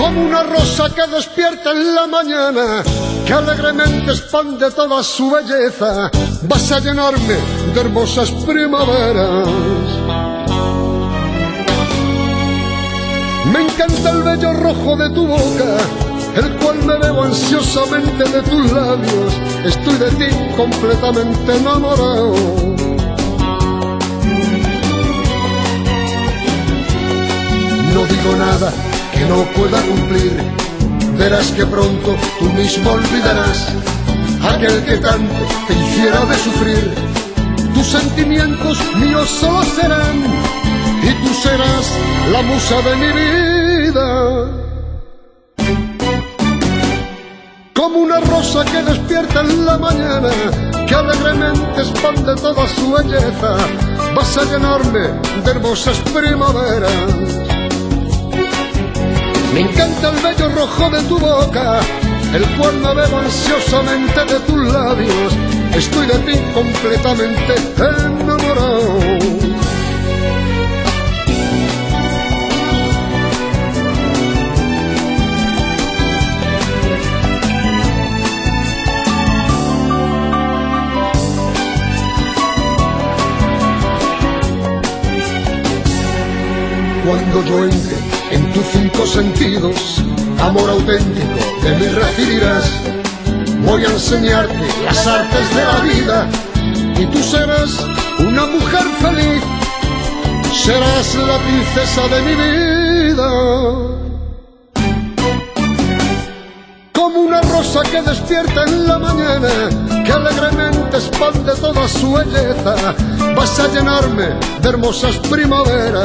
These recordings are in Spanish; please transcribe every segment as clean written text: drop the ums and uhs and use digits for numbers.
como una rosa que despierta en la mañana, que alegremente expande toda su belleza. Vas a llenarme de hermosas primaveras. Me encanta el vello rojo de tu boca, el cual me bebo ansiosamente de tus labios. Estoy de ti completamente enamorado. No digo nada que no pueda cumplir. Verás que pronto tú mismo olvidarás aquel que tanto te hiciera de sufrir. Tus sentimientos míos solo serán, y tú serás la musa de mi vida. Como una rosa que despierta en la mañana, que alegremente expande toda su belleza. Vas a llenarme de hermosas primaveras. Me encanta el vello rojo de tu boca, el cual me bebo ansiosamente de tus labios. Estoy de ti completamente enamorado. Cuando yo entre en tus 5 sentidos, amor auténtico de mí recibirás. Voy a enseñarte las artes de la vida, y tú serás una mujer feliz. Serás la princesa de mi vida. Como una rosa que despierta en la mañana, que alegremente expande toda su belleza. Vas a llenarme de hermosas primaveras.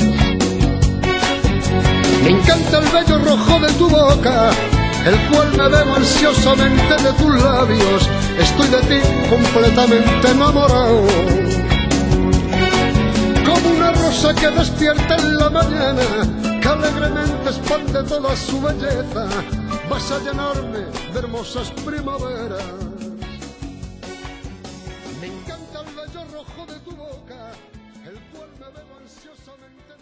Me encanta el vello rojo de tu boca, el cual me bebo ansiosamente de tus labios. Estoy de ti completamente enamorado. Como una rosa que despierta en la mañana, que alegremente expande toda su belleza. Vas a llenarme de hermosas primaveras. Me encanta el vello rojo de tu boca, el cual me bebo ansiosamente.